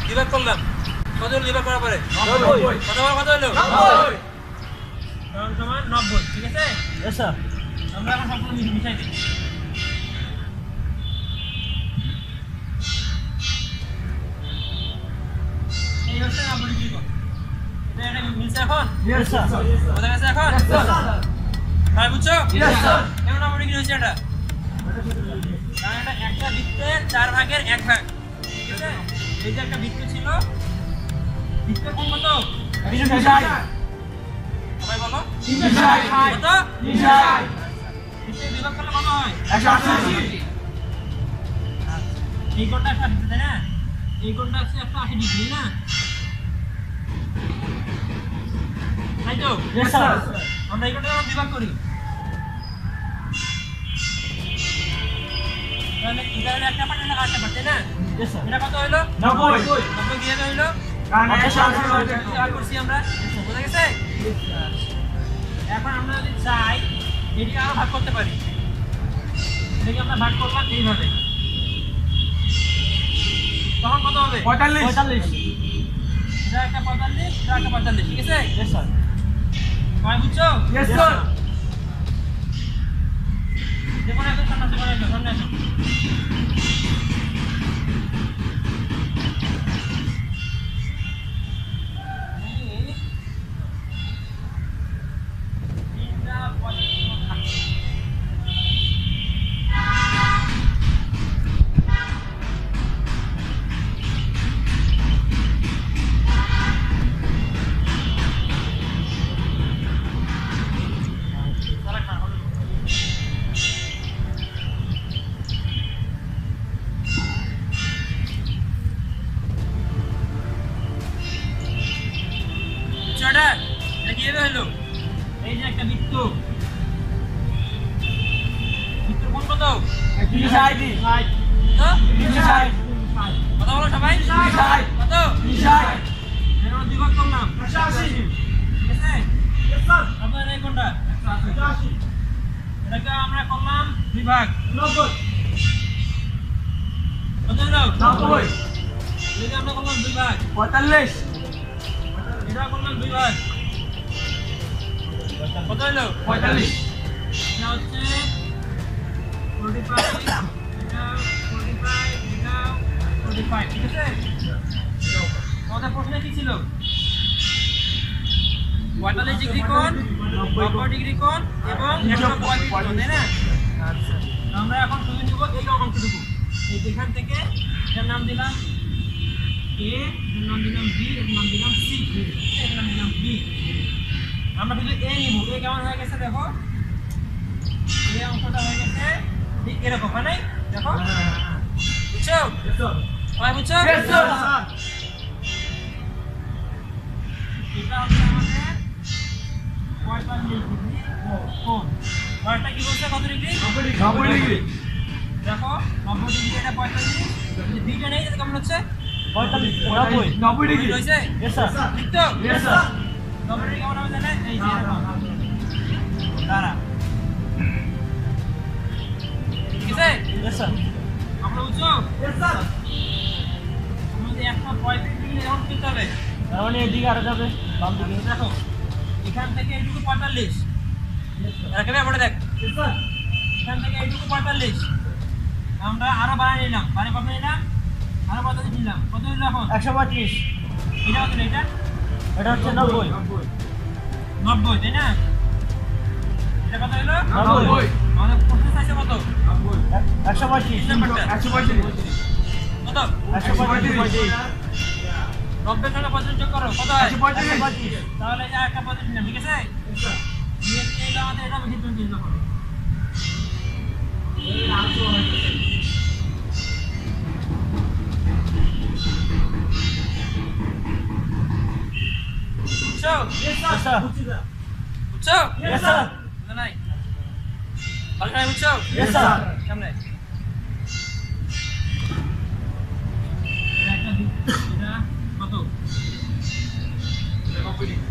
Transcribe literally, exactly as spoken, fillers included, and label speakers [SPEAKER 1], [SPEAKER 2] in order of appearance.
[SPEAKER 1] বিভাগ করলাম, কত হলো বিভাগ করার পরে?
[SPEAKER 2] নব্বই।
[SPEAKER 1] কত বার কত হলো?
[SPEAKER 2] নব্বই।
[SPEAKER 1] সমান সমান নব্বই, ঠিক আছে?
[SPEAKER 2] Yes sir.
[SPEAKER 1] আমরা এখন সবগুলো মিশিয়ে মিশাই দিই। এই হচ্ছে নব্বই ডিগ্রি কোণ। এটা এটা মিলছে এখন?
[SPEAKER 2] Yes sir.
[SPEAKER 1] বোঝা গেছে এখন?
[SPEAKER 2] Yes sir.
[SPEAKER 1] ভাই বুঝছো?
[SPEAKER 2] Yes sir.
[SPEAKER 1] কেমন নব্বই ডিগ্রি হচ্ছে এটা? কারণ এটা একটা বৃত্তের চার ভাগের এক ভাগ, ঠিক আছে? এই যে একটা বৃত্ত ছিল, বৃত্তের কোণ কত?
[SPEAKER 2] তিনশো ষাট।
[SPEAKER 1] সবাই বলো।
[SPEAKER 2] তিনশো ষাট।
[SPEAKER 1] কত?
[SPEAKER 2] তিনশো ষাট।
[SPEAKER 1] বৃত্তের বিভাগ করলে কত হয়?
[SPEAKER 2] একশো আশি।
[SPEAKER 1] এই কোণটা একশো আশি, তাই না? এই কোণটা হচ্ছে একশো আশি ডিগ্রি, না? তাই তো?
[SPEAKER 2] Yes sir.
[SPEAKER 1] আমরা এই কোণটা বিভাগ করি। তাহলে এখানে একটা পার্ট আর একটা পার্ট, তাই না?
[SPEAKER 2] Yes sir.
[SPEAKER 1] এটা কত হইলো?
[SPEAKER 2] নব্বই।
[SPEAKER 1] নব্বই কিভাবে হইলো?
[SPEAKER 2] কারণ একশো আশি
[SPEAKER 1] ভাগ করছি আমরা, বোঝা গেছে? এখন আমরা যদি চাই এটিকে আরো ভাগ করতে পারি। এটাকে আমরা ভাগ করলাম এইভাবে, তখন কত হবে?
[SPEAKER 2] পঁয়তাল্লিশ। পঁয়তাল্লিশ।
[SPEAKER 1] এটা একটা পঁয়তাল্লিশ, এটা একটা পঁয়তাল্লিশ, ঠিক আছে?
[SPEAKER 2] Yes sir.
[SPEAKER 1] সবাই বুঝছো?
[SPEAKER 2] Yes sir.
[SPEAKER 1] যেমন এখন সামনে আসো, সামনে আসো, সামনে আসো। তিনটা পঁয়তাল্লিশ। ছটা, এটা কিভাবে হলো? এই যে একটা বৃত্ত, বৃত্তর কোণ কত?
[SPEAKER 2] তিনশো ষাট।
[SPEAKER 1] কত?
[SPEAKER 2] তিনশো ষাট।
[SPEAKER 1] কত বলো সবাই?
[SPEAKER 2] তিনশো ষাট।
[SPEAKER 1] কত?
[SPEAKER 2] তিনশো ষাট।
[SPEAKER 1] এর মধ্যে বিভাগ করলাম,
[SPEAKER 2] একশো আশি।
[SPEAKER 1] ঠিক আছে?
[SPEAKER 2] Yes sir.
[SPEAKER 1] কত হলো এই কোণটা?
[SPEAKER 2] একশো আশি।
[SPEAKER 1] এটাকে আমরা করলাম বিভাগ।
[SPEAKER 2] নব্বই।
[SPEAKER 1] কত হলো?
[SPEAKER 2] নব্বই।
[SPEAKER 1] এটাকে আমরা করলাম বিভাগ।
[SPEAKER 2] পঁয়তাল্লিশ।
[SPEAKER 1] এটা করলাম বিভাগ। কত হলো?
[SPEAKER 2] পঁয়তাল্লিশ।
[SPEAKER 1] এটা হচ্ছে পঁয়তাল্লিশ, এটা পঁয়তাল্লিশ, এটা পঁয়তাল্লিশ, ঠিক আছে? আমাদের প্রশ্নে কি ছিল? পঁয়তাল্লিশ ডিগ্রি কোণ, নব্বই ডিগ্রি কোণ এবং একশো পঁয়ত্রিশ কোণ, তাই না? আচ্ছা, আমরা এখন শুধু নিব এই অংশটুকু। এই যেখান থেকে এর নাম দিলাম এ, এর নাম দিলাম বি, এর নাম দিলাম সি, এর নাম দিলাম বি। আমরা শুধু এ নিব। এ কেমন হয়ে গেছে দেখো, এই অংশটা হয়ে গেছে ঠিক এরকম, হয় নাই? দেখো, বুঝছো? সবাই বুঝছো?
[SPEAKER 2] Yes sir.
[SPEAKER 1] এটা হচ্ছে আমাদের পঁয়তাল্লিশ ডিগ্রি কোণ। ঘরটা কি বলছে, কত ডিগ্রি?
[SPEAKER 2] নব্বই ডিগ্রি।
[SPEAKER 1] দেখো, নব্বই ডিগ্রি, এটা পঁয়তাল্লিশ। যদি বিটা নেই তাহলে কেমন হচ্ছে?
[SPEAKER 2] পঁয়তাল্লিশ। নব্বই। নব্বই ডিগ্রি।
[SPEAKER 1] হয়েছে?
[SPEAKER 2] Yes sir.
[SPEAKER 1] ঠিক তো?
[SPEAKER 2] Yes sir.
[SPEAKER 1] নব্বই ডিগ্রি কেমন হবে জানেন? এই যে এরকম। দাঁড়া, ঠিক আছে?
[SPEAKER 2] Yes sir.
[SPEAKER 1] আমরা বুঝছো?
[SPEAKER 2] Yes sir.
[SPEAKER 1] আমাদের একশো পঁয়ত্রিশ ডিগ্রি এমন কিনতে হবে।
[SPEAKER 2] তার মানে এদিকে আরো যাবে বাম দিকে।
[SPEAKER 1] দেখো, এখান থেকে এইটুকু পঁয়তাল্লিশ, একেবারে পড়ে দেখ,
[SPEAKER 2] Yes sir.
[SPEAKER 1] এখান থেকে এইটুকু পঁয়তাল্লিশ, আমরা আরো বাড়াই নিলাম, মানে কত নিলাম? আরো পঁয়তাল্লিশ নিলাম, কত নিলাম এখন?
[SPEAKER 2] একশো পঁয়ত্রিশ।
[SPEAKER 1] এটা কত? এটা
[SPEAKER 2] এটা হচ্ছে নব্বই।
[SPEAKER 1] নব্বই, তাই না? এটা কত হলো?
[SPEAKER 2] নব্বই।
[SPEAKER 1] আমাদের প্রশ্ন চাইছে কত?
[SPEAKER 2] একশো পঁয়ত্রিশ।
[SPEAKER 1] তিন নাম্বারটা
[SPEAKER 2] একশো পঁয়ত্রিশ।
[SPEAKER 1] কত?
[SPEAKER 2] একশো পঁয়ত্রিশ।
[SPEAKER 1] নব্বই সঙ্গে পঁয়ত্রিশ যোগ করো, কত হয়?
[SPEAKER 2] একশো পঁয়ত্রিশ।
[SPEAKER 1] তাহলে এই যে একটা পঁয়ত্রিশ নিলাম, ঠিক আছে? নিয়ে নিয়ে এটা আমাদের এটা বেশি তুমি চিন্তা করো। বুঝছো?
[SPEAKER 2] Yes sir.
[SPEAKER 1] বুঝছো?
[SPEAKER 2] Yes sir.
[SPEAKER 1] বুঝো নাই? ভালো করে বুঝছো?
[SPEAKER 2] Yes sir.
[SPEAKER 1] সামনে এটা একটা দিক, এটা কত? নব্বই ডিগ্রি।